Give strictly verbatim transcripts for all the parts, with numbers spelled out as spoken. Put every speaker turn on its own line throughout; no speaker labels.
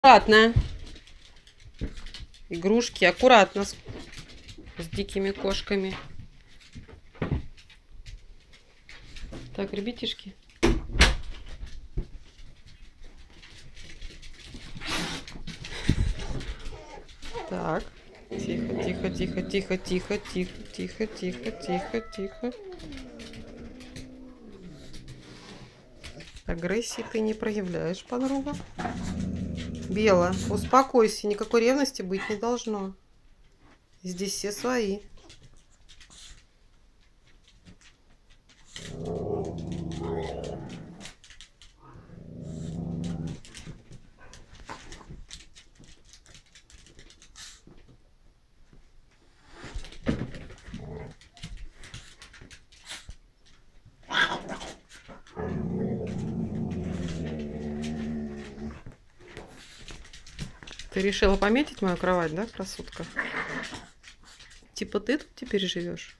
Аккуратно. Игрушки аккуратно с, с дикими кошками. Так, ребятишки. Так. Тихо, тихо, тихо, тихо, тихо, тихо, тихо, тихо, тихо, тихо. Агрессии ты не проявляешь, подруга. Бела, успокойся, никакой ревности быть не должно. Здесь все свои. Ты решила пометить мою кровать, да, красотка? Типа ты тут теперь живешь?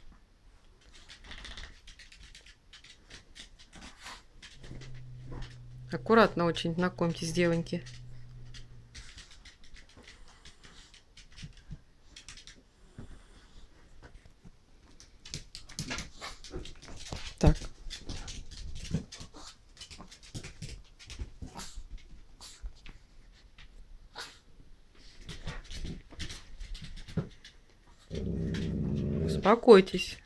Аккуратно очень знакомьтесь, девоньки. Так. Успокойтесь.